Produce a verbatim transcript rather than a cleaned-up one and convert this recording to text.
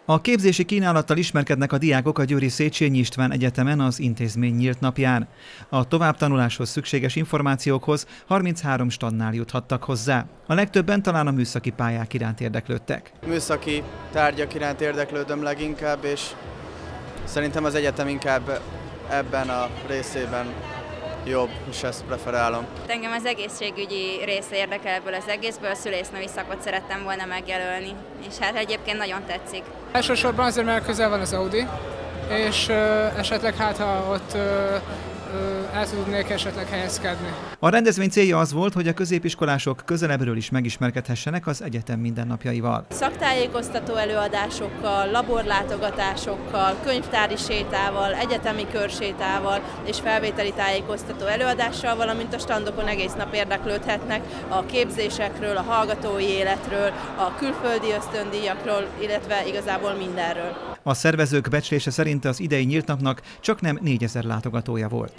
A képzési kínálattal ismerkednek a diákok a győri Széchenyi István Egyetemen az intézmény nyílt napján. A továbbtanuláshoz szükséges információkhoz harminchárom standnál juthattak hozzá. A legtöbben talán a műszaki pályák iránt érdeklődtek. Műszaki tárgyak iránt érdeklődöm leginkább, és szerintem az egyetem inkább ebben a részében jobb, és ezt preferálom. Engem az egészségügyi része érdekel ebből az egészből, a szülésznői szakot szerettem volna megjelölni, és hát egyébként nagyon tetszik. Elsősorban azért, mert közel van az Audi, és uh, esetleg hát, ha ott uh, uh, el tudnék esetleg helyezkedni. A rendezvény célja az volt, hogy a középiskolások közelebbről is megismerkedhessenek az egyetem mindennapjaival. Szaktájékoztató előadásokkal, laborlátogatásokkal, könyvtári sétával, egyetemi körsétával és felvételi tájékoztató előadással, valamint a standokon egész nap érdeklődhetnek a képzésekről, a hallgatói életről, a külföldi ösztöndíjakról, illetve igazából mindenről. A szervezők becslése szerint az idei nyílt napnak csaknem négyezer látogatója volt.